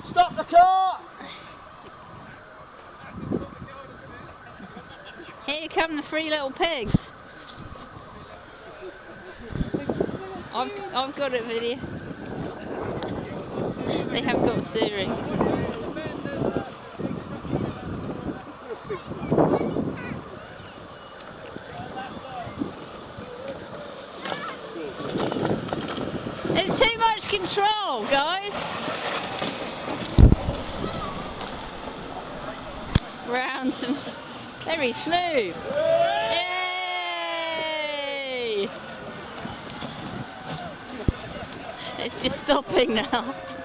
Stop the car! Here come the three little pigs. I've got it video. They have got steering. It's too much control, guys. Round some very smooth. Yay! It's just stopping now.